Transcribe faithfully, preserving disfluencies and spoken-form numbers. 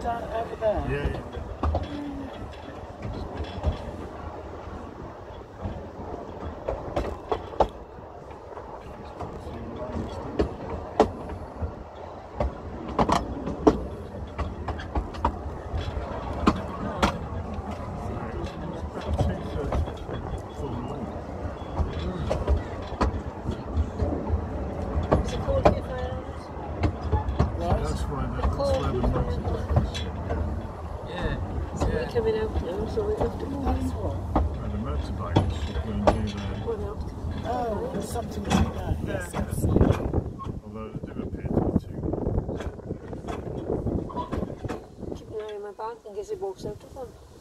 down over there? Yeah, yeah. Coming out now, so we have to move in. That's what? And the motorbike is going to do there. What else? Oh, there's something like that. Yes, Yeah. yes. Although they do appear to be two. Keep an eye on my back in case it walks out of them.